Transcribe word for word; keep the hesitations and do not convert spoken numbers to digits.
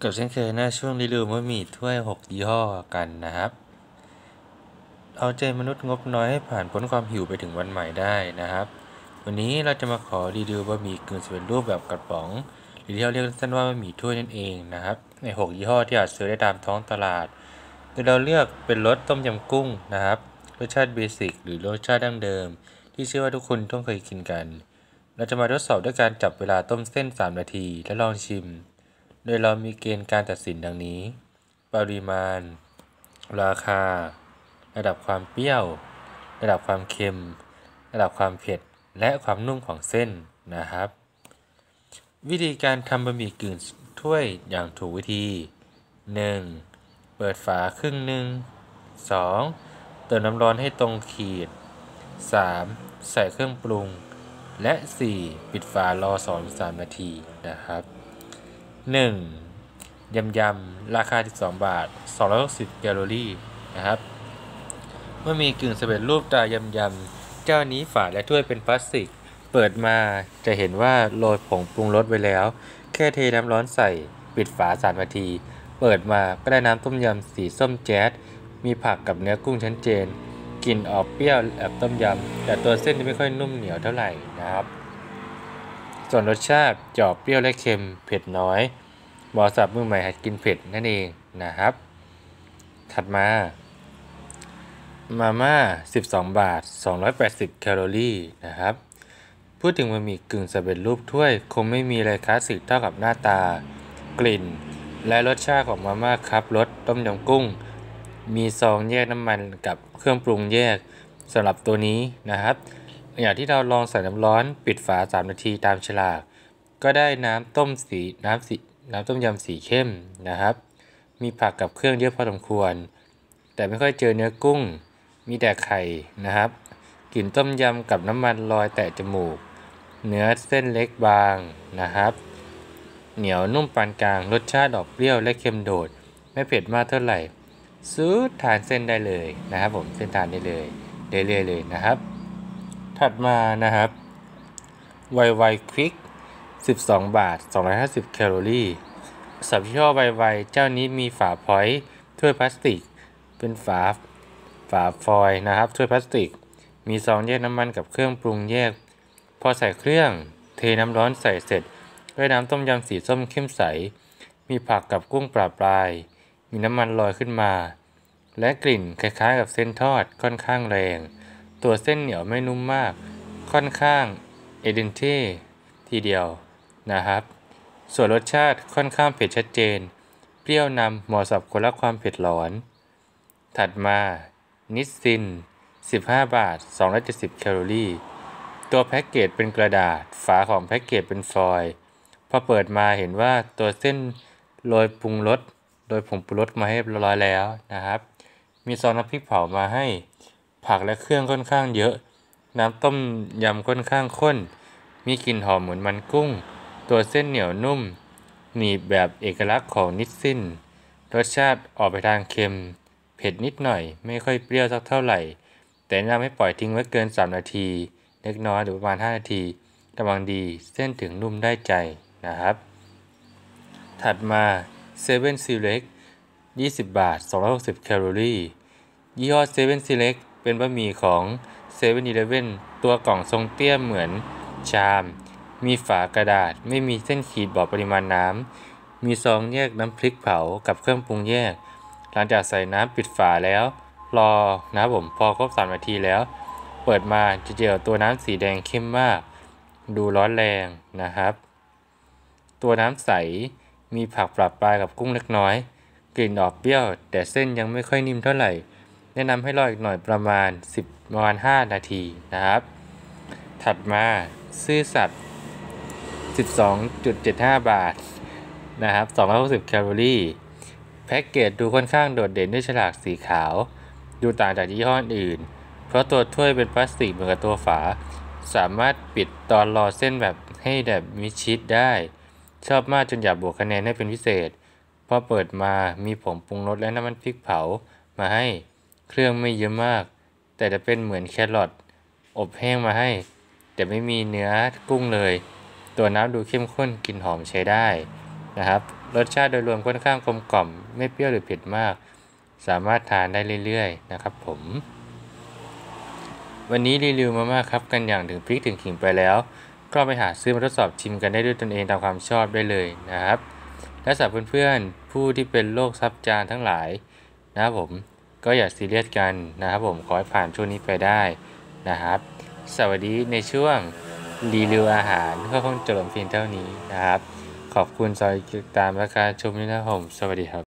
กับเช่นเคยนะช่วงรีวิวบะหมี่ถ้วยหกยี่ห้อกันนะครับเอาใจมนุษย์งบน้อยให้ผ่านพ้นความหิวไปถึงวันใหม่ได้นะครับวันนี้เราจะมาขอรีวิวบะหมี่กึ่งสำเร็จรูปแบบกระป๋องหรือที่เราเรียกสั้นว่าบะหมี่ถ้วยนั่นเองนะครับในหกยี่ห้อที่อาจซื้อได้ตามท้องตลาดโดยเราเลือกเป็นรสต้มยำกุ้งนะครับรสชาติเบสิกหรือรสชาติดั้งเดิมที่เชื่อว่าทุกคนต้องเคยกินกันเราจะมาทดสอบด้วยการจับเวลาต้มเส้นสามนาทีและลองชิมโดยเรามีเกณฑ์การตัดสินดังนี้ปริมาณราคาระดับความเปรี้ยวระดับความเค็มระดับความเผ็ดและความนุ่มของเส้นนะครับวิธีการทำบะหมี่กึ่งถ้วยอย่างถูกวิธี หนึ่ง. เปิดฝาครึ่งหนึ่ง สอง. เติมน้ำร้อนให้ตรงขีด สาม. ใส่เครื่องปรุงและ สี่. ปิดฝารอ สองถึงสาม นาทีนะครับหนึ่งยำยำราคาสิบสองบาทสองร้อยหกสิบแคลอรี่นะครับเมื่อมีกึ่งสำเร็จรูปตายำยำเจ้านี้ฝาและถ้วยเป็นพลาสติกเปิดมาจะเห็นว่าโรยผงปรุงรสไว้แล้วแค่เทน้ำร้อนใส่ปิดฝาสามนาทีเปิดมาก็ได้น้ำต้มยำสีส้มแจ๊ดมีผักกับเนื้อกุ้งชัดเจนกลิ่นออกเปรี้ยวแบบต้มยำแต่ตัวเส้นไม่ค่อยนุ่มเหนียวเท่าไหร่นะครับส่วนรสชาติจะออกเปรี้ยวและเค็มเผ็ดน้อยเหมาะสำหรับมือใหม่หัดกินเผ็ดนั่นเองนะครับถัดมามาม่าสิบสองบาทสองร้อยแปดสิบแคลอรี่นะครับพูดถึงบะหมี่กึ่งสำเร็จรูปถ้วยคงไม่มีอะไรคลาสสิกเท่ากับหน้าตากลิ่นและรสชาติของมาม่าครับรสต้มยำกุ้งมีซองแยกน้ำมันกับเครื่องปรุงแยกสำหรับตัวนี้นะครับอย่างที่เราลองใส่น้ำร้อนปิดฝาสามนาทีตามฉลากก็ได้น้ำต้มสีน้ำสีน้ำต้มยำสีเข้มนะครับมีผักกับเครื่องเยอะพอสมควรแต่ไม่ค่อยเจอเนื้อกุ้งมีแต่ไข่นะครับกลิ่นต้มยำกับน้ำมันลอยแตะจมูกเนื้อเส้นเล็กบางนะครับเหนียวนุ่มปานกลางรสชาติออกเปรี้ยวและเค็มโดดไม่เผ็ดมากเท่าไหร่ซื้อทานเส้นได้เลยนะครับผมเส้นทานได้เลยเรื่อยๆเลยนะครับถัดมานะครับไวไวควิกสิบสองบาทสองร้อยห้าสิบแคลอรี่สับยี่ห้อไวไวเจ้านี้มีฝาพอยต์ถ้วยพลาสติกเป็นฝาฝาฟอยล์นะครับถ้วยพลาสติกมีซองแยกน้ำมันกับเครื่องปรุงแยกพอใส่เครื่องเทน้ำร้อนใส่เสร็จด้วยน้ำต้มยำสีส้มเข้มใสมีผักกับกุ้งปลาปลายมีน้ำมันลอยขึ้นมาและกลิ่นคล้ายๆกับเส้นทอดค่อนข้างแรงตัวเส้นเหนียวไม่นุ่มมากค่อนข้างเอเดนเท่ทีเดียวนะครับส่วนรสชาติค่อนข้างเผ็ดชัดเจนเปรี้ยวนำเหมาะสำหรับคนรักความเผ็ดร้อนถัดมานิสซินสิบห้าบาทสองร้อยเจ็ดสิบแคลอรี่ตัวแพ็กเกจเป็นกระดาษฝาของแพ็กเกจเป็นฟอยล์พอเปิดมาเห็นว่าตัวเส้นโรยปรุงรสโดยผงปรุงรสมาให้เรียบร้อยแล้วนะครับมีซองน้ำพริกเผามาให้ผักและเครื่องค่อนข้างเยอะน้ำต้มยำค่อนข้างข้นมีกลิ่นหอมเหมือนมันกุ้งตัวเส้นเหนียวนุ่มหนีบแบบเอกลักษณ์ของนิสซินรสชาติออกไปทางเค็มเผ็ดนิดหน่อยไม่ค่อยเปรี้ยวสักเท่าไหร่แต่แนะนำให้ปล่อยทิ้งไว้เกินสามนาทีเล็กน้อยหรือประมาณห้านาทีกำลังดีเส้นถึงนุ่มได้ใจนะครับถัดมาเซเว่นซีเล็กยี่สิบบาทสองร้อยหกสิบแคลอรี่ยี่ห้อเซเว่นซีเล็กเป็นบะหมี่ของเซเว่นอีเลฟเว่นตัวกล่องทรงเตี้ยเหมือนชามมีฝากระดาษไม่มีเส้นขีดบอกปริมาณน้ำมีซองแยกน้ำพริกเผากับเครื่องปรุงแยกหลังจากใส่น้ำปิดฝาแล้วรอนะผมพอครบสามนาทีแล้วเปิดมาจะเจอตัวน้ำสีแดงเข้มมากดูร้อนแรงนะครับตัวน้ำใสมีผักปรับปลายกับกุ้งเล็กน้อยกลิ่นออกเปรี้ยวแต่เส้นยังไม่ค่อยนิ่มเท่าไหร่แนะนำให้รออีกหน่อยประมาณสิบประมาณห้านาทีนะครับถัดมาซื่อสัตย์ สิบสองจุดเจ็ดห้า บาทนะครับสองร้อยหกสิบแคลอรี่แพ็กเกจดูค่อนข้างโดดเด่นด้วยฉลากสีขาวดูต่างจากยี่ห้ออื่นเพราะตัวถ้วยเป็นพลาสติกเหมือนกับตัวฝาสามารถปิดตอนรอเส้นแบบให้แบบมิดชิดได้ชอบมากจนอยากบวกคะแนนให้เป็นพิเศษพอเปิดมามีผงปรุงรสและน้ำมันพริกเผามาให้เครื่องไม่เยอะมากแต่จะเป็นเหมือนแครอทอบแห้งมาให้แต่ไม่มีเนื้อกุ้งเลยตัวน้ำดูเข้มข้นกลิ่นหอมใช้ได้นะครับรสชาติโดยรวมค่อนข้างกลมกล่อมไม่เปรี้ยวหรือเผ็ดมากสามารถทานได้เรื่อยๆนะครับผมวันนี้รีวิวมาม่าครับกันอย่างถึงพริกถึงขิงไปแล้วก็ไปหาซื้อมาทดสอบชิมกันได้ด้วยตนเองตามความชอบได้เลยนะครับและสำหรับเพื่อนๆผู้ที่เป็นโรคซับจานทั้งหลายนะครับผมก็อย่าซีเรียสกันนะครับผมขอให้ผ่านช่วงนี้ไปได้นะครับสวัสดีในช่วงรีวิวอาหารก็คงจบเพียงเท่านี้นะครับขอบคุณสำหรับติดตามและการชมด้วยนะครับผมสวัสดีครับ